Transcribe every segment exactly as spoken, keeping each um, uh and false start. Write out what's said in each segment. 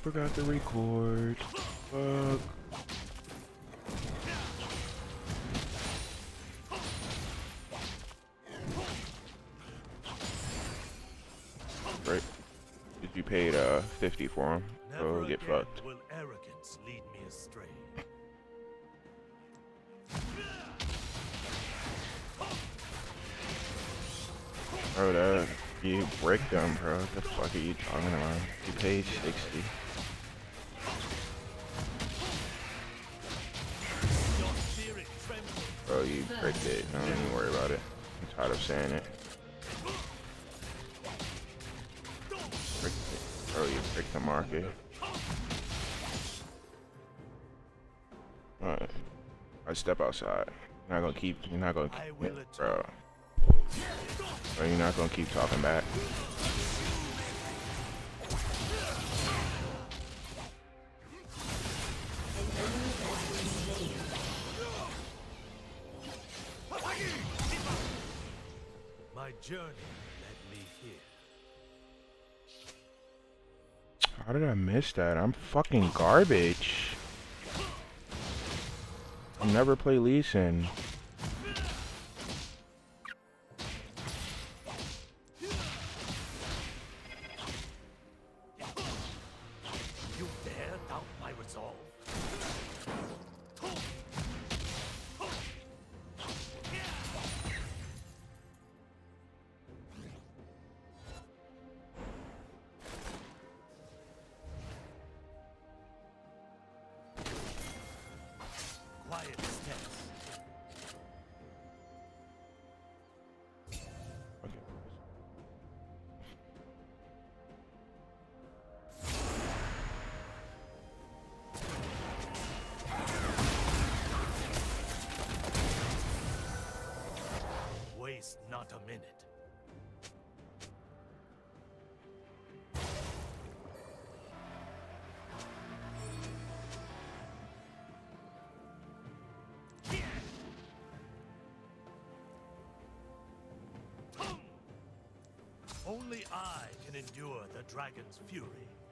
Forgot to record. Fuck. Right. Did you paid uh fifty for him? So get fucked. Will arrogance lead me astray? Bro, that you bricked them, bro. What the fuck are you talking about? You paid sixty. Bro, you bricked it. Don't even worry about it. I'm tired of saying it. Bricked it. Bro, you bricked the market. Alright. I step outside. You're not gonna keep. You're not gonna keep. Bro. Bro, you're not gonna keep talking back. My journey led me here. How did I miss that? I'm fucking garbage. I'll never play Lee Sin. You dare doubt my resolve? Quiet steps. Waste not a minute. Only I can endure the dragon's fury.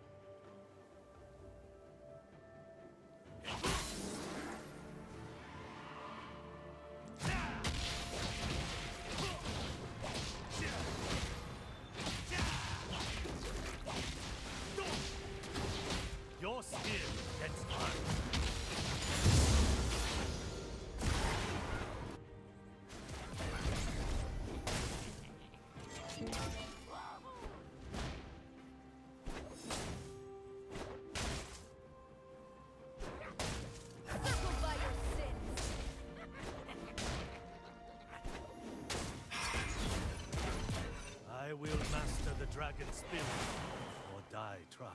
Your skill against mine. I will master the dragon's spirit, or die trying.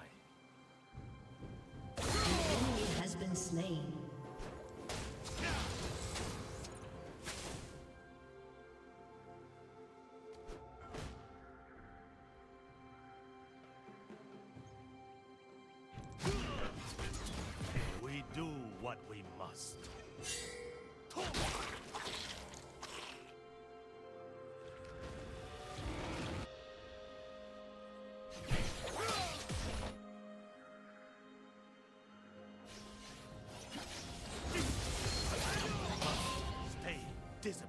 An enemy has been slain. We do what we must. Stay disciplined.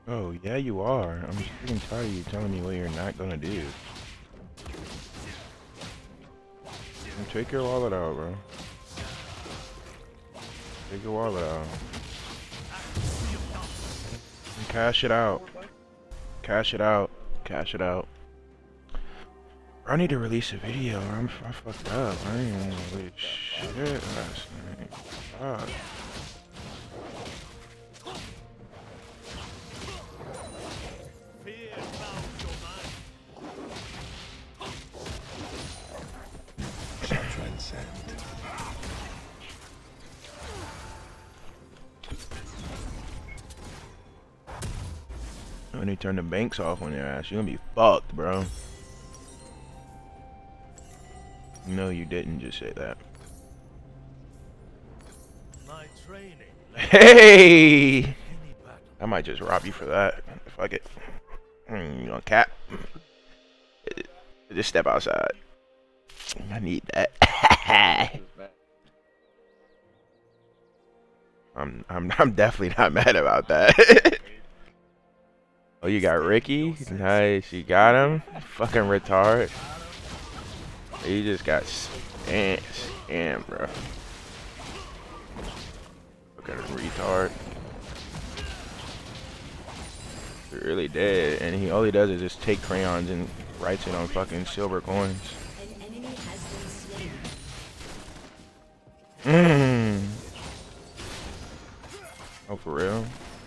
Oh, yeah, you are. I'm freaking tired of you telling me what you're not gonna do. And take your wallet out, bro. Take your wallet out. And cash it out. Cash it out. Cash it out. I need to release a video. I'm I fucked up. I ain't even want to release shit last night. Fuck. Transcend. When they turn the banks off on your ass, you're gonna be fucked, bro. No, you didn't just say that. My training. Hey! I might just rob you for that. Fuck it. Mm, you gonna cap? Just step outside. I need that. I'm I'm I'm definitely not mad about that. Oh, you got Ricky? Nice, you got him? Fucking retard. You just got scammed, scammed, bro. Fucking retard. He really did, and he all he does is just take crayons and writes it on fucking silver coins. An enemy has been slain. Mmm. Oh, for real?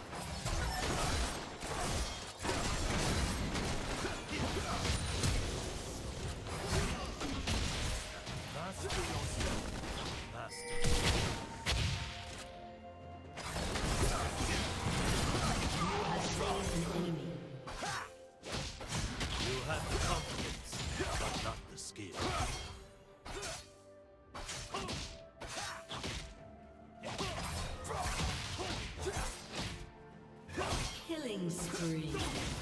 Killing spree.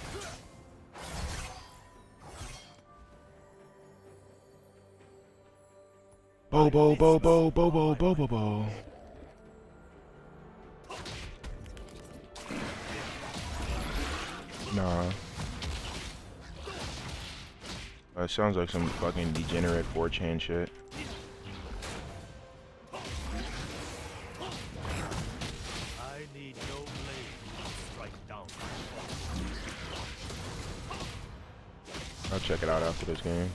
Bo bo bo bo bo bo bo bo bo. Nah. That sounds like some fucking degenerate four chan shit. I need no blade to strike down. I'll check it out after this game.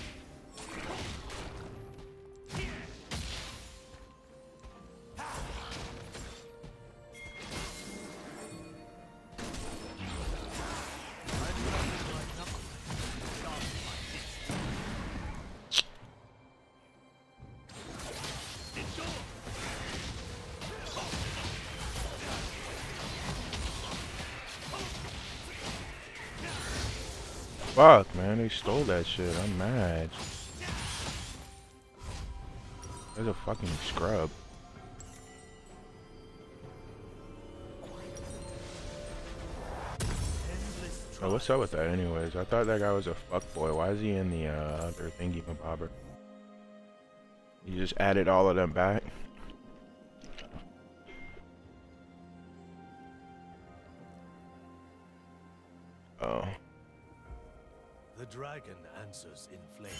Fuck, man, they stole that shit. I'm mad. There's a fucking scrub. Oh, what's up with that anyways? I thought that guy was a fuckboy. Why is he in the uh, other thingy mabobber? You just added all of them back? Oh. The dragon answers in flame.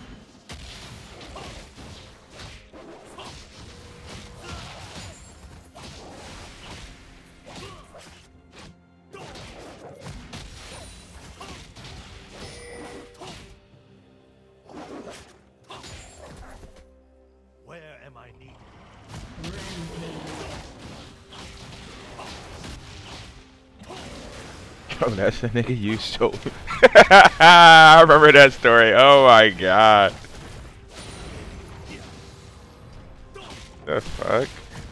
Where am I needed? Oh, that's the nigga you stole. I remember that story. Oh my god. The fuck?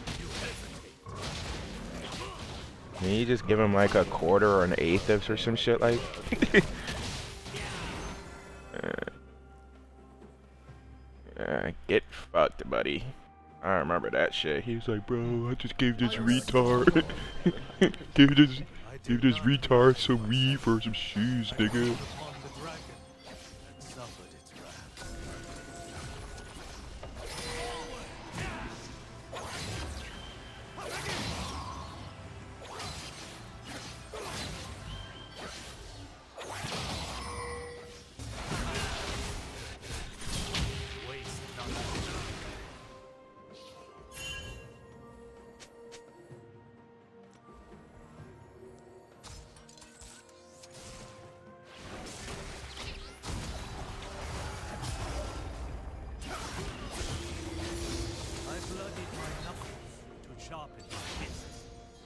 Can you just give him like a quarter or an eighth of or some shit like? uh, uh, get fucked, buddy. I remember that shit. He was like, bro, I just gave this retard. Give this, give this retard some weed for some shoes, nigga. Upon the dragon and suffered its wrath. I bloodied my knuckles to sharpen my fists.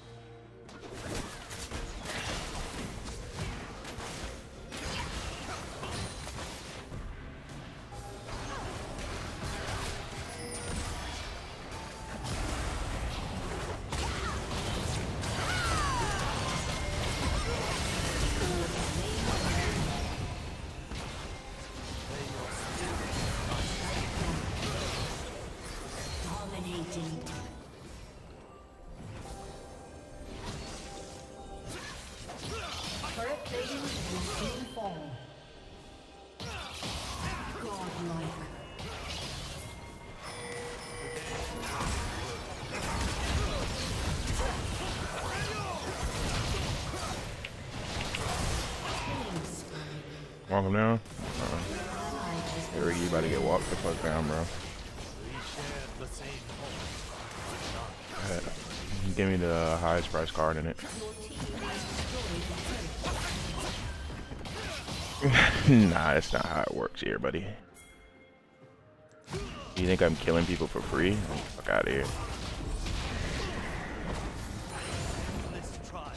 Dominating. Turret plating will soon fall. Godlike. Killing spree. Walk him down. Ally has been Here, you about to get walked the fuck down, bro. We shared the same home. Uh, Give me the highest price card in it. Your team has destroyed the turret. Nah, that's not how it works here, buddy. You think I'm killing people for free? Oh, fuck out of here. This trial.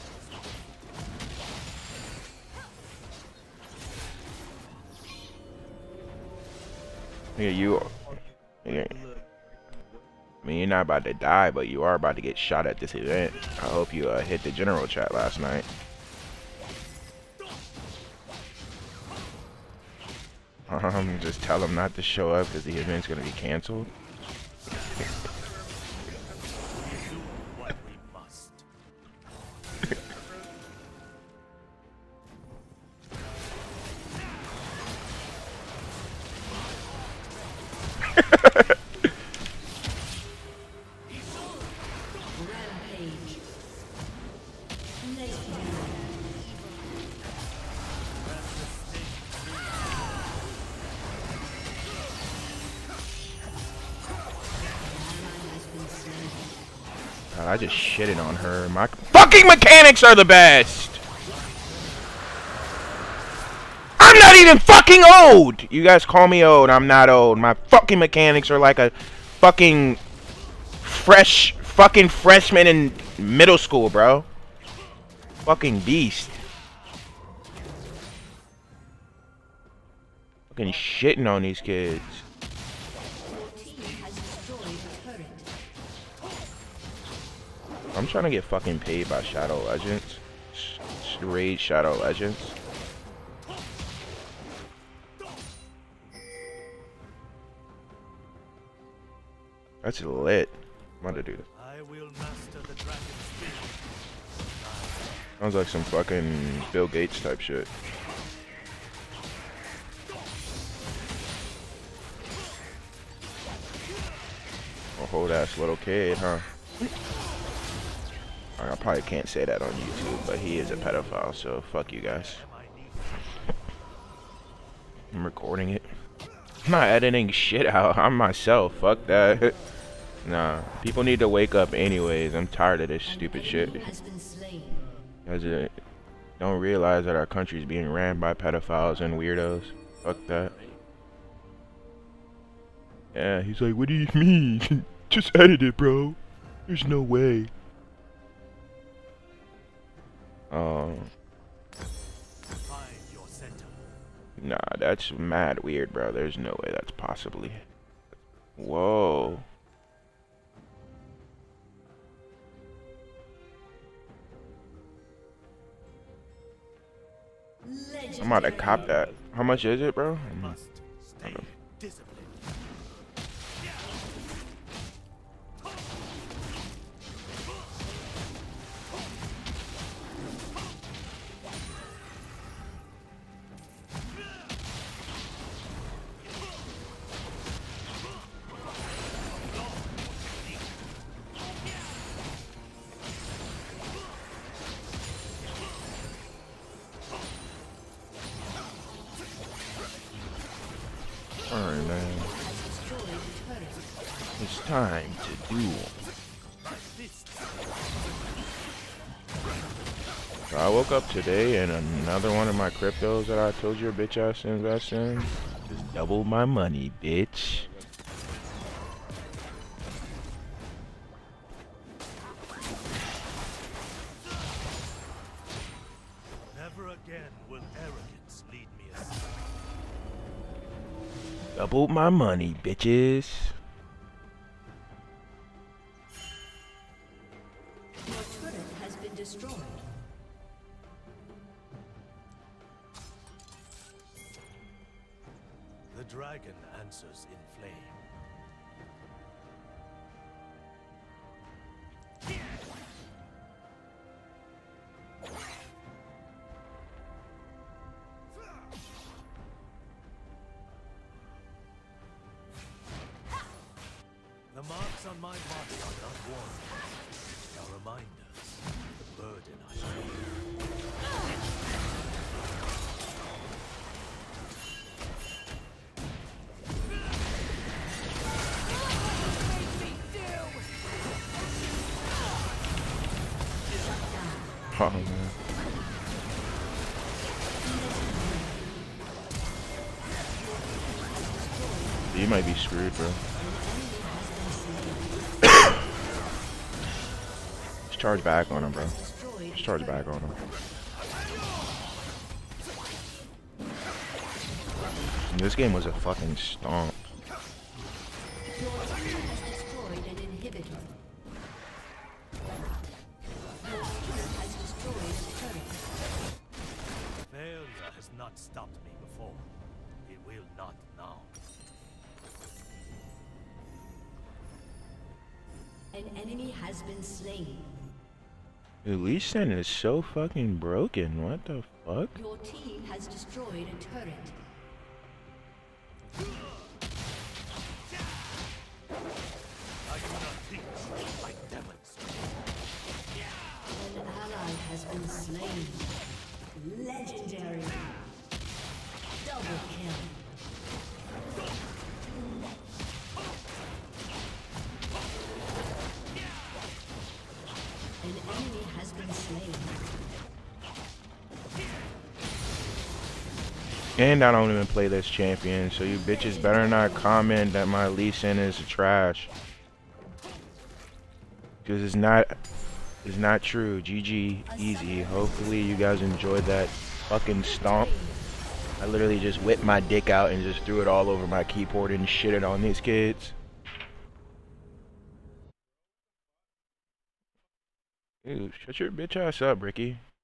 Yeah, you. Yeah. I mean, you're not about to die, but you are about to get shot at this event. I hope you uh, hit the general chat last night. Um, just tell them not to show up because the event's gonna be canceled. We do what we must. Rampage. Legendary. Ally has been slain. God, I just shitted on her. My fucking mechanics are the best. I'm not even fucking old. You guys call me old. I'm not old. My fucking mechanics are like a fucking fresh fucking freshman in middle school, bro. Fucking beast. Fucking shitting on these kids. Your team has destroyed a turret. I'm trying to get fucking paid by Shadow Legends. Sh- sh- Raid Shadow Legends. That's lit. I'm about to do this. I will master the dragon spirit. Sounds like some fucking Bill Gates type shit. A whole ass little kid, huh? I probably can't say that on YouTube, but he is a pedophile, so fuck you guys. Am I needed? I'm recording it. I'm not editing shit out. I'm myself. Fuck that. Nah. People need to wake up anyways. I'm tired of this stupid shit. Enemy has been slain. Guys uh, don't realize that our country's being ran by pedophiles and weirdos. Fuck that. Yeah, he's like, what do you mean? Just edit it, bro. There's no way. Um, Find your center. nah, that's mad weird, bro. There's no way that's possibly. Whoa. Legendary. I'm about to cop that. How much is it, bro? Must stay disciplined. Alright, man. It's time to duel. So I woke up today and another one of my cryptos that I told your bitch ass to invest in just doubled my money, bitch. Never again will arrogance lead me astray. Doubled my money, bitches. Your turret has been destroyed. The dragon answers in flame. The marks on my body are not warnings. They are reminders of the burden I bear. Oh man. You might be screwed, bro. Just charge back on him, bro. Just charge back on him. This game was a fucking stomp. Your team has destroyed an inhibitor. Your team has destroyed a turret. Failure has not stopped me before. It will not now. An enemy has been slain. Dude, Lee Sin is so fucking broken. What the fuck? Your team has destroyed a turret. I do not teach, I demonstrate. An ally has been slain. Legendary. Double kill. An enemy has been slain. And I don't even play this champion, so you bitches better not comment that my Lee Sin is trash. Because it's not, it's not true. G G, easy. Hopefully you guys enjoyed that fucking stomp. I literally just whipped my dick out and just threw it all over my keyboard and shitted on these kids. Dude, shut your bitch ass up, Ricky.